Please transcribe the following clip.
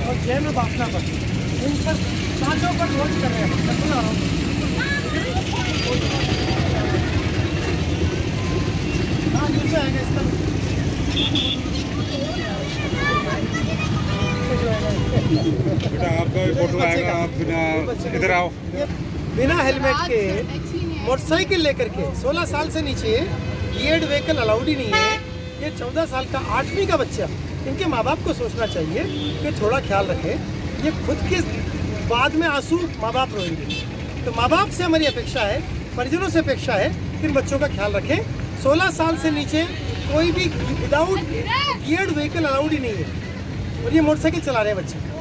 और जय में बापना पर इन पर सांचों पर रोज कर रहे हैं। हाँ दूसरा है इसका बेटा आपका भी फोटो आएगा, आप बिना इधर आओ। बिना हेलमेट के मोटरसाइकिल लेकर के 16 साल से नीचे गियर्ड व्हीकल अलाउड ही नहीं है। ये 14 साल का 8वीं का बच्चा, इनके माँ बाप को सोचना चाहिए कि थोड़ा ख्याल रखें। ये खुद के बाद में आंसू माँ बाप रोएंगे, तो माँ बाप से हमारी अपेक्षा है, परिजनों से अपेक्षा है कि इन बच्चों का ख्याल रखें। 16 साल से नीचे कोई भी विदाउट गियर्ड व्हीकल अलाउड ही नहीं है और ये मोटरसाइकिल चला रहे हैं बच्चे।